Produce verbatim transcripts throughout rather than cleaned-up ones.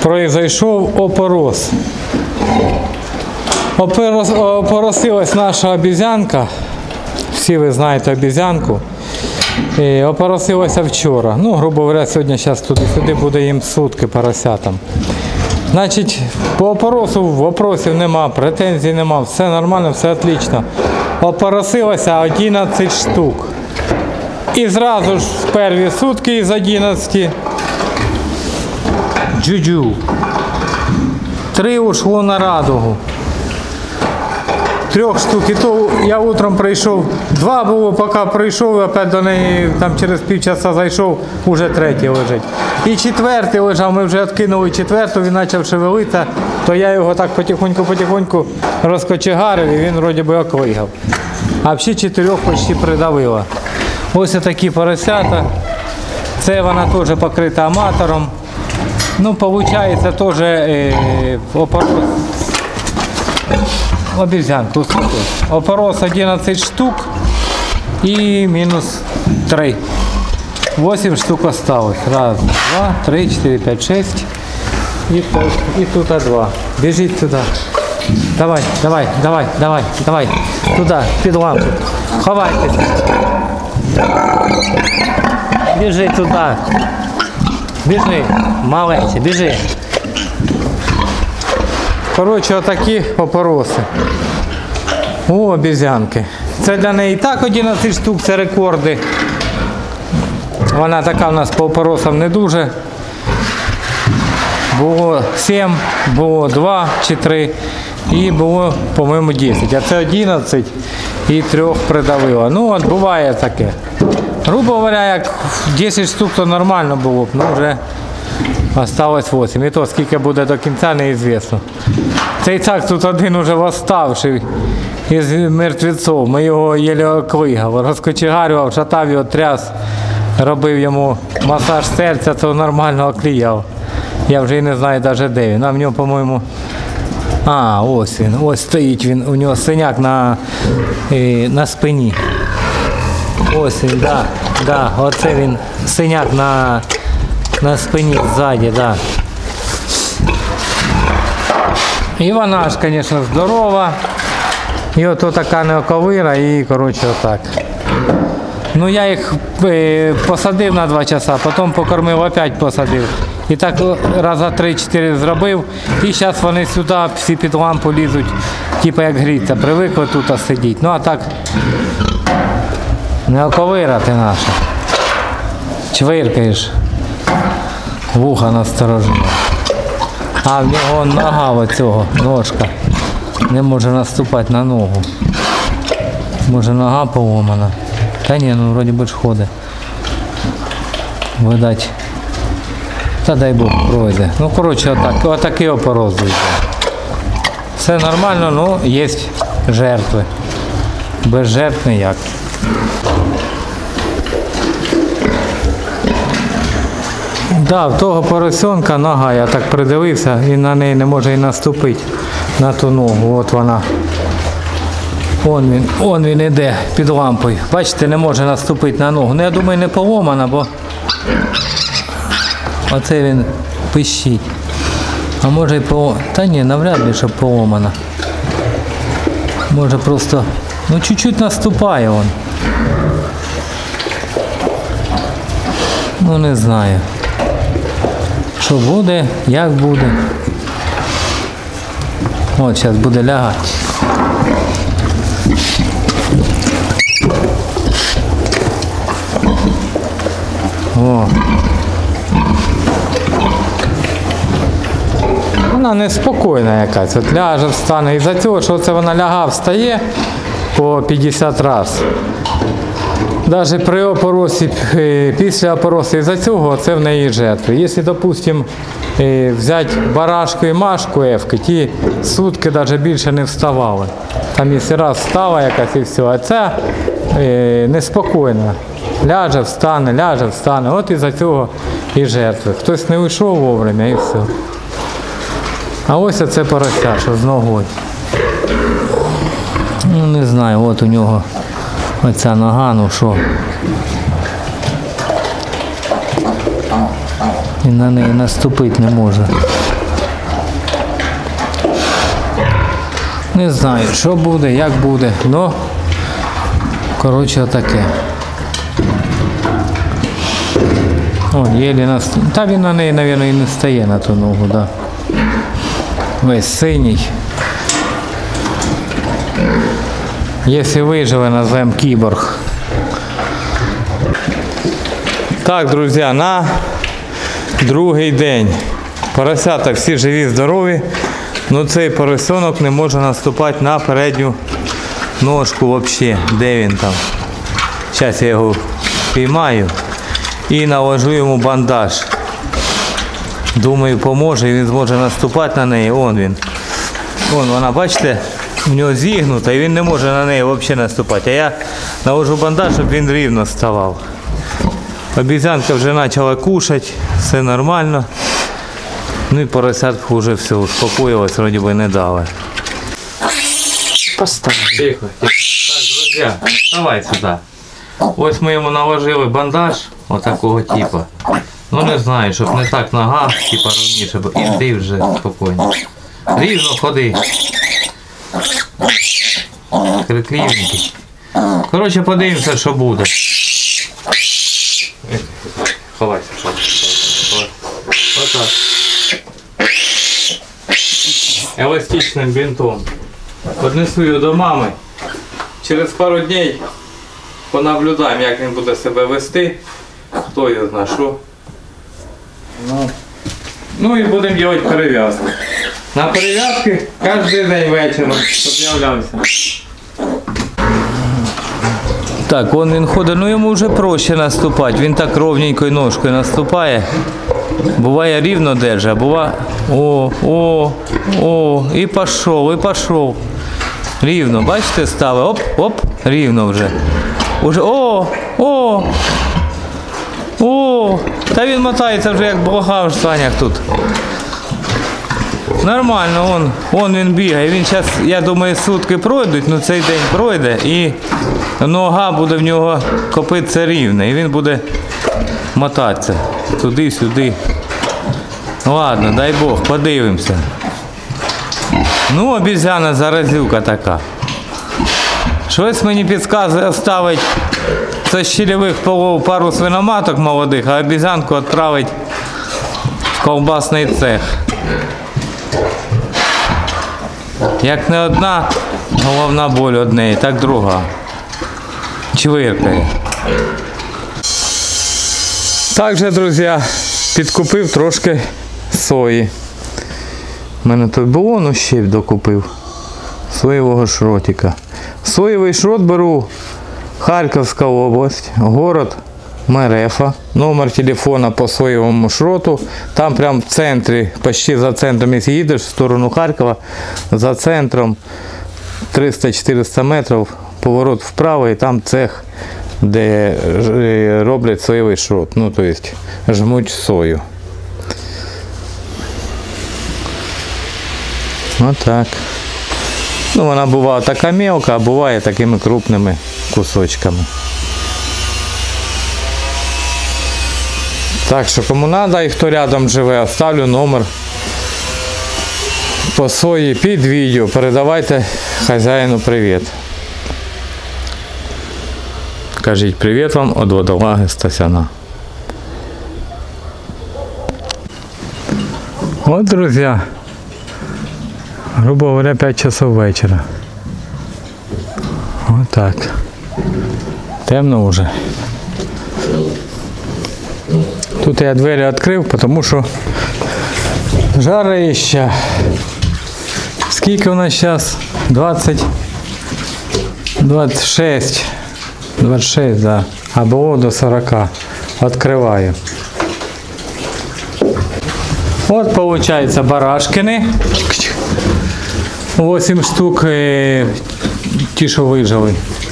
произойшов опорос. Опорос, опоросилась наша обізянка. Всі ви знаєте обізянку. І опоросилася вчора. Ну, грубо говоря, сьогодні зараз туди-сюди буде їм сутки поросятам. Значить, по опоросу вопросів нема, претензій нема, все нормально, все отлично. Опоросилося одинадцять штук. І зразу ж в перві сутки із одинадцяти джуджу. Три ушло на радугу. Трьох штук. І то я утром прийшов, два було, поки прийшов, опять до неї там через півчаса зайшов, уже третій лежить. І четвертий лежав, ми вже відкинули четверту, він почав шевелитися, то я його так потихоньку-потихоньку розкочегарив і він вроді би оклигав. А всі чотирьох почти придавило. Ось такі поросята. Це вона теж покрита аматором. Ну, виходить, теж е, опорос. Обезьянку. Опорос одинадцять штук и минус три. восемь штук осталось. Раз, два, три, четыре, пять, шесть. И, и тут два. Бежит туда. Давай, давай, давай, давай, давай. Туда, під лампу. Ховайтесь. Біжи туди. Біжи. Маленький, біжи. Коротше, отакі опороси. О, обізянки. Це для неї і так одинадцять штук, це рекорди. Вона така в нас по опоросам не дуже. Було сім, було два чи три і було, по-моєму, десять. А це одинадцять і трьох придавило. Ну, от буває таке. Грубо говоря, як десять штук, то нормально було б, ну вже осталось вісім. І то скільки буде до кінця, неізвісно. Цей цак тут один уже восставший із мертвеців. Ми його єлі оклигав, розкочегарював, шатав його, тряс, робив йому масаж серця, то нормально оклігав. Я вже і не знаю навіть де він. А в нього, по-моєму, а, ось він, ось стоїть він, у нього синяк на, і, на спині. Ось він, да, да, оце він, синяк на, на спині ззаді, да. І вона ж, звісно, здорова. І ото така неоковира, і, коротше, отак. Ну, я їх е, посадив на два часа, потім покормив, опять посадив. І так раза три-чотири зробив. І зараз вони сюди всі під лампу лізуть, типу як гріться. Привикли тут сидіти. Ну, а так, неоковира ти наша. Чвиркаєш. Вуха насторожено. А в нього нога оцього, ножка. Не може наступати на ногу. Може нога поломана. Та ні, ну вроді би ж ходить. Видать. Та дай Бог пройде. Ну коротше, отак, отакий опорос. Все нормально, ну є жертви. Без жертв ніяк. Да, в того поросенка нога, я так придивився, і на неї не може і наступити, на ту ногу. От вона. Он він, он він іде під лампою. Бачите, не може наступити на ногу. Ну, я думаю, не поломана, бо оце він пищить. А може і поломана. Та ні, навряд ли, щоб поломана. Може просто, ну чуть-чуть наступає он. Ну не знаю. Що буде, як буде. От, зараз буде лягати. О. Вона неспокійна якась, от ляже, встане. Із-за цього, що це вона ляга, встає по п'ятдесят разів. Навіть при опоросі, після опоросу, із-за цього це в неї жертви. Якщо, допустимо, взяти барашку і машку ефки, ті сутки навіть більше не вставали. Там якщо раз встала якась і все, а ця неспокійна. Ляже, встане, ляже, встане. От із-за цього і жертви. Хтось не вийшов вовремя і все. А ось оце порося, що з ногою. Ну не знаю, от у нього оця нога, ну що. І на неї наступити не може. Не знаю, що буде, як буде, но, коротше, отаке. О, єлі нас... Та він на неї, мабуть, і не стає на ту ногу, да. Весь синій. Якщо виживе, назвемо кіборг. Так, друзі, на другий день. Поросята всі живі, здорові. Ну цей поросенок не може наступати на передню ножку взагалі. Де він там? Зараз я його піймаю і наложу йому бандаж. Думаю, поможе і він зможе наступати на неї. Вон він. Вон вона, бачите, в нього зігнута і він не може на неї взагалі наступати. А я наложу бандаж, щоб він рівно ставав. Обізянка вже почала кушати, все нормально. Ну і поросятку вже все успокоїлось, вроді би не дали. Поставь. Тихо, тихо. Так, друзі, давай сюди. Ось ми йому наложили бандаж отакого типу. Ну не знаю, щоб не так нога, типа ровніше, бо іди вже спокійно. Рівно ходи. Крикливенький. Коротше, подивимося, що буде. Ховайся, що. Отак. Еластичним бинтом. Поднесу його до мами. Через пару днів понаблюдаємо, як він буде себе вести. Хто його знає, що. Ну, ну і будемо робити перев'язку. На перев'язки кожен день вечором, щоб з'являвся. Так, вон він ходить, ну йому вже проще наступати. Він так ровненькою ножкою наступає. Буває рівно держа, буває... О, о, о, і пішов, і пішов. Рівно, бачите, ставить, оп, оп, рівно вже. Уже, о, о, о, та він мотається вже як блага в штанях тут. Нормально, он, он він бігає. Він зараз, я думаю, сутки пройдуть, ну цей день пройде і нога буде в нього копитися рівна. І він буде мотатися туди-сюди. Ладно, дай Бог, подивимося. Ну, обізяна заразюка така. Щось мені підказує оставить з щільових полов пару свиноматок молодих, а обізянку відправить в ковбасний цех. Як не одна головна боль однієї, так друга. Чвиркає. Також, друзі, підкупив трошки сої. У мене тут було, ну ще докупив. Соєвого шротика. Соєвий шрот беру Харківська область, город Мерефа. Номер телефона по соєвому шроту. Там прямо в центрі, почти за центром, якщо їдеш в сторону Харкова, за центром триста-чотириста метрів, поворот вправо і там цех, де роблять соєвий шрот. Ну, тобто жмуть сою. Отак. Ну, вона буває така мелка, а буває такими крупними кусочками. Так що, кому треба і хто рядом живе, оставлю номер по сої під відео. Передавайте хазяїну привіт. Кажіть привіт вам від водолаги Стасяна. От, друзі, грубо говоря, п'ять часов вечора. Ось так. Темно вже. Тут я двері відкрив, тому що жарища. Скільки у нас зараз? двадцять, двадцять шість. двадцять шість, да. А було до сорока. Відкриваю. От, виходить, барашкини. вісім штук, ті, що вижили.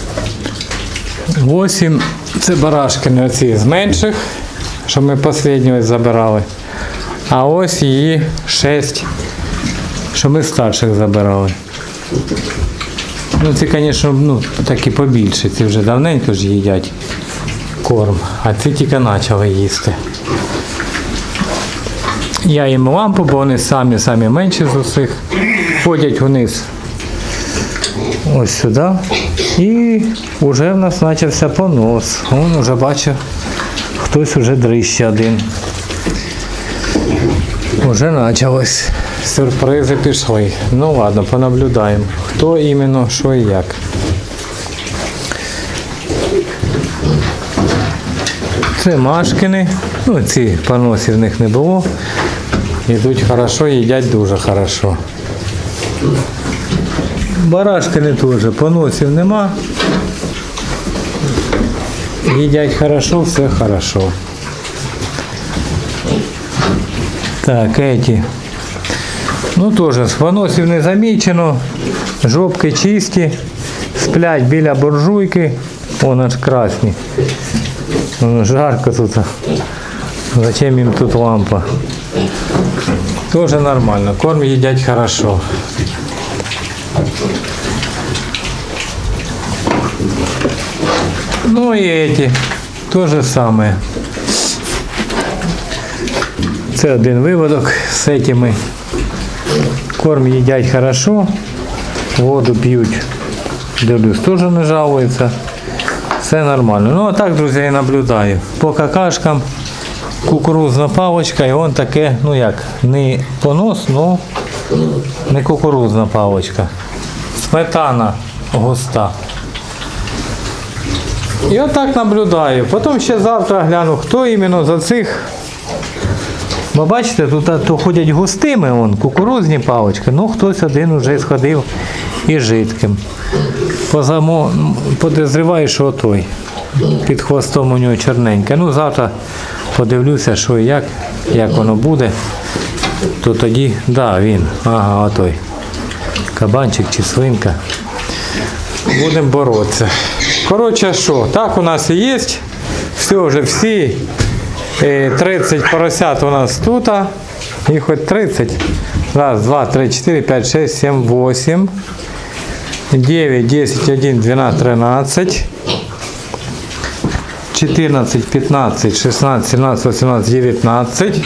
вісім це барашкини оці з менших, що ми останнього забирали. А ось її шість, що ми старших забирали. Ну ці, звісно, ну, такі побільші, ці вже давненько ж їдять корм, а ці тільки почали їсти. Я їм лампу, бо вони самі-самі менші з усіх. Ходять вниз ось сюди. І вже в нас почався понос. Вон вже бачу, хтось вже дрище один. Уже почалось. Сюрпризи пішли. Ну ладно, понаблюдаємо. Хто іменно, що і як. Це Машкини. Ну, ці поносів в них не було. Йдуть хорошо, їдять дуже хорошо. Барашкини теж, поносів нема. Їдять хорошо, все хорошо. Так, эти. Ну теж, поносів не замічено. Жопки чисті. Сплять біля буржуйки. Вон аж красні. Жарко тут. Зачем им тут лампа? Тоже нормально. Корм едят хорошо. Ну и эти. То же самое. Це один виводок з этими. Корм їдять хорошо. Воду п'ють. Дивлюсь, теж не жалується. Все нормально. Ну а так, друзі, я наблюдаю. По какашкам кукурузна паличка, і он таке, ну як, не понос, ну не кукурузна паличка. Сметана густа. І отак наблюдаю. Потім ще завтра гляну, хто іменно за цих. Бо бачите, тут то ходять густими, вон, кукурузні палички, ну хтось один вже сходив і жидким. Позамо, подозріваю, що той. Під хвостом у нього чорненьке. Ну завтра подивлюся, що і як, як воно буде. То тоді, да, він, ага, отой. Кабанчик чи свинка. Будемо боротися. Коротше, що, так у нас і є. Все, вже всі тридцять поросят у нас тут. Їх хоч тридцять. Раз, два, три, чотири, п'ять, шість, сім, вісім. девять, десять, один, двенадцать, тринадцать. четырнадцать, пятнадцать, шестнадцать, семнадцать, восемнадцать, девятнадцать.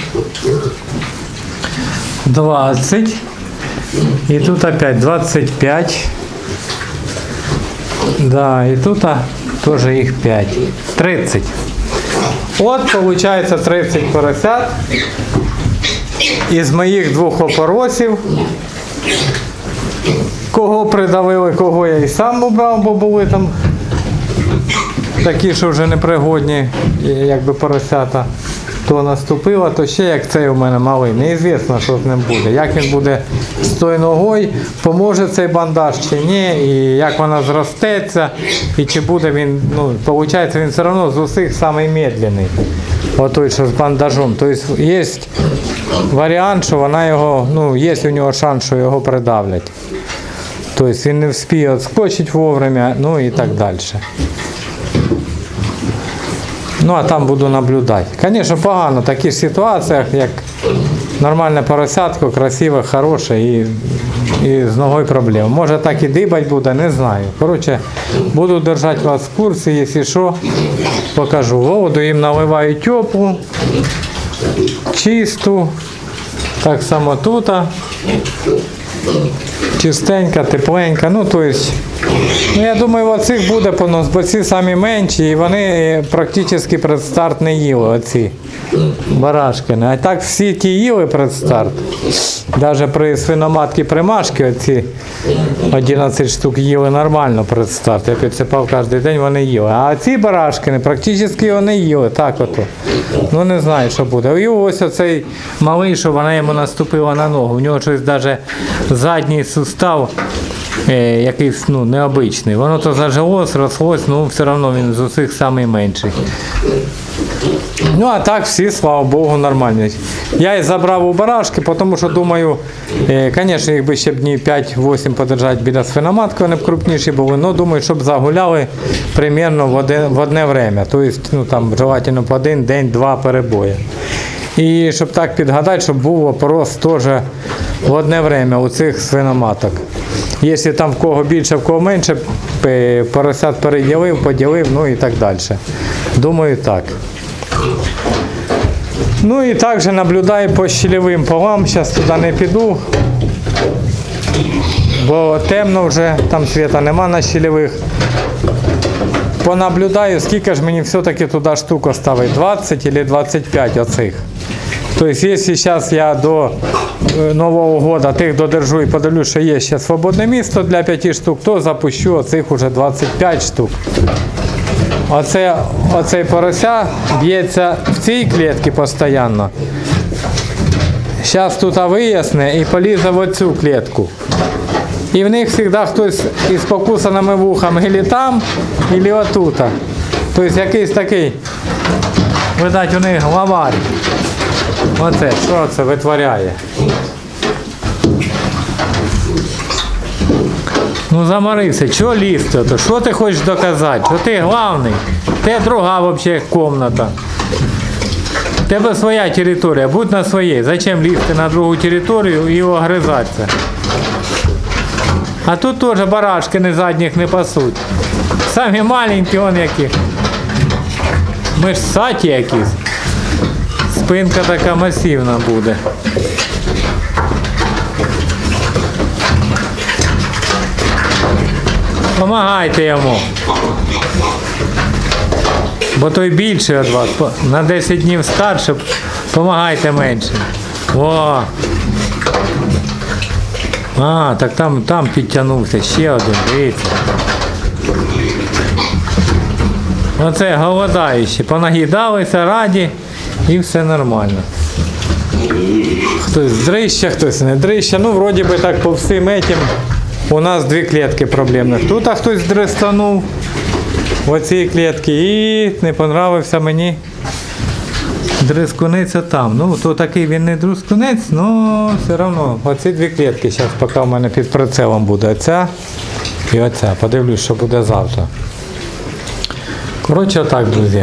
двадцать. И тут опять двадцать пять. Да, и тут а, тоже их пять. тридцать. Вот получается тридцать поросят. Із моїх двох опоросів. Кого придавили, кого я і сам убрав, бо були там такі, що вже непригодні, якби поросята. То наступило, то ще як цей у мене малий. Неізвісно, що з ним буде. Як він буде з тою ногою, поможе цей бандаж чи ні, і як вона зростеться, і чи буде він, ну, виходить, він все одно з усіх самий медленний. Отой, що з бандажом. Тобто є варіант, що вона його, ну, є у нього шанс, що його придавлять. Тобто він не вспіє відскочити вовремя, ну і так далі. Ну, а там буду наблюдати. Звісно, погано в таких ситуаціях, як нормальне поросятко, красиве, хороше і, і з ногою проблем. Може так і дибать буде, не знаю. Коротше, буду держати вас в курсі, якщо що, покажу. Воду їм наливаю теплу, чисту, так само тут. Чистенька, тепленька, ну то есть, ну я думаю, оцих буде понос, бо ці самі менші і вони практично предстарт не їли, оці барашкини. А так всі ті їли предстарт. Навіть при свиноматці примашки оці одинадцять штук їли нормально предстарт. Я підсипав кожен день, вони їли. А ці барашкини практично вони їли, так ото. Ну не знаю, що буде. І ось оцей малий, що вона йому наступила на ногу. У нього щось навіть задній сустав е, якийсь, ну, необичний. Воно то зажилось, рослось, ну все одно він з усіх найменший. Ну а так всі, слава Богу, нормальні. Я і забрав у барашки, тому що думаю, звісно, їх би ще днів п'ять-вісім подержати біля свиноматки, вони б крупніші були, але думаю, щоб загуляли примерно в одне, в одне время. Тобто, ну там, желательно по один день-два перебої. І щоб так підгадати, щоб був опорос теж в одне время у цих свиноматок. Якщо там в кого більше, в кого менше, поросят переділив, поділив, ну і так далі. Думаю, так. Ну і також наблюдаю по щелевим полам, зараз туди не піду, бо темно вже, там світа нема на щелевих. Понаблюдаю, скільки ж мені все-таки туди штук ставить, двадцять або двадцять п'ять оцих. Тобто, якщо зараз я до Нового року тих додержу і подивлюсь, що є ще свободне місце для п'яти штук, то запущу оцих уже двадцять п'ять штук. Оце, оцей порося б'ється в цій клітці постійно. Зараз тут виясне і полізе в оцю клітку. І в них завжди хтось із покусаними вухами, або там, або отут. Тобто якийсь такий, видать, у них главарь. Оце, що це витворяє? Ну заморився, чого лізти? Що ти хочеш доказати? Що ти головний? Це друга взагалі кімната. У тебе своя територія, будь на своїй. Зачем лізти на другу територію і огризатися? А тут теж барашки не задніх не пасуть. Самі маленькі, вон які. Ми ж саті якісь. Спинка така масивна буде. Помагайте йому. Бо той більший від вас. На десять днів старше, помагайте менше. О! А, так там, там підтягнувся ще один, дивіться. Оце голодаючі. Понагідалися, раді і все нормально. Хтось дрища, хтось не дрища. Ну, вроді би так по всім этим у нас дві клітки проблемних. Тут а хтось дристанув в оцій клітці і не понравився мені дрискунець там. Ну, то такий він не дрискунець, але все одно оці дві клітки зараз поки в мене під прицелом буде. Оця і оця. Подивлюсь, що буде завтра. Коротше, отак, друзі.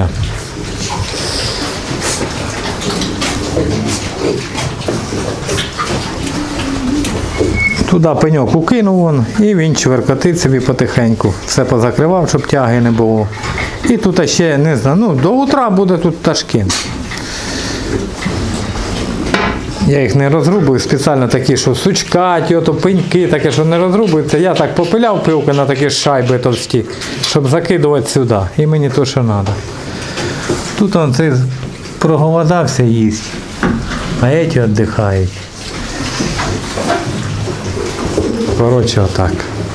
Туди пеньок укинув вон, і він чверкотить собі потихеньку. Все позакривав, щоб тяги не було. І тут ще, не знаю, ну, до утра буде тут пташки. Я їх не розрубую, спеціально такі, що сучкаті, ото пеньки, таке, що не розрубуються. Я так попиляв пилки на такі шайби товсті, щоб закидувати сюди. І мені то, що треба. Тут он цей проголодався їсть, а ці віддихають. Коротше, отак.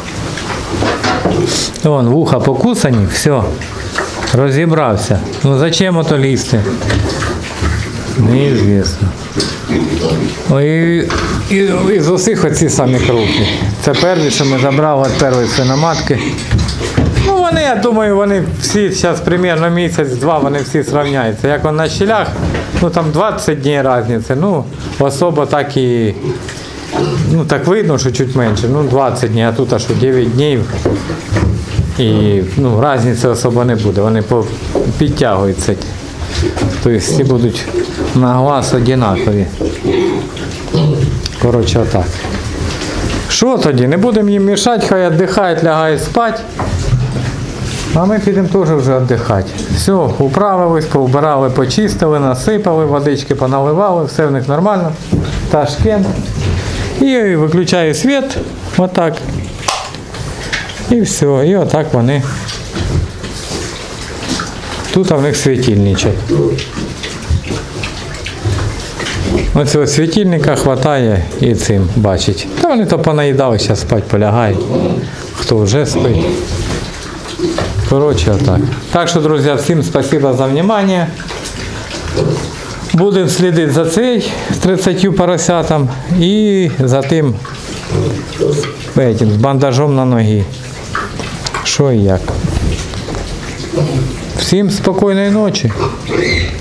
Вон, вуха покусані, все, розібрався. Ну зачем ото лізти? Неізвісно. І, і, і з усіх оці самі крупні. Це перві, що ми забрали від першої свиноматки. Ну вони, я думаю, вони всі зараз примерно місяць-два, вони всі зрівняються. Як он на щелях, ну там двадцять днів різниці, ну особо так і, ну так видно, що чуть менше, ну двадцять днів, а тут аж дев'ять днів. І ну, різниці особо не буде, вони підтягуються. Тобто всі будуть на глаз однакові. Коротше, отак. Що тоді? Не будемо їм мішати, хай віддихають, лягають спати. А ми підемо теж вже віддихати. Все, управились, повбирали, почистили, насипали, водички поналивали, все в них нормально. Ташкент. І виключаю світ, отак. І все, і отак вони. Тут в них світильничок. Оцього світильника вистачає і цим бачить. Та вони то понаїдали, зараз спать полягають. Хто вже спить. Коротше, отак. Так що, друзі, всім спасибо за внимание. Будемо слідити за цей з тридцятью поросятам і за тим з бандажом на ноги. Що і як. Всім спокійної ночі.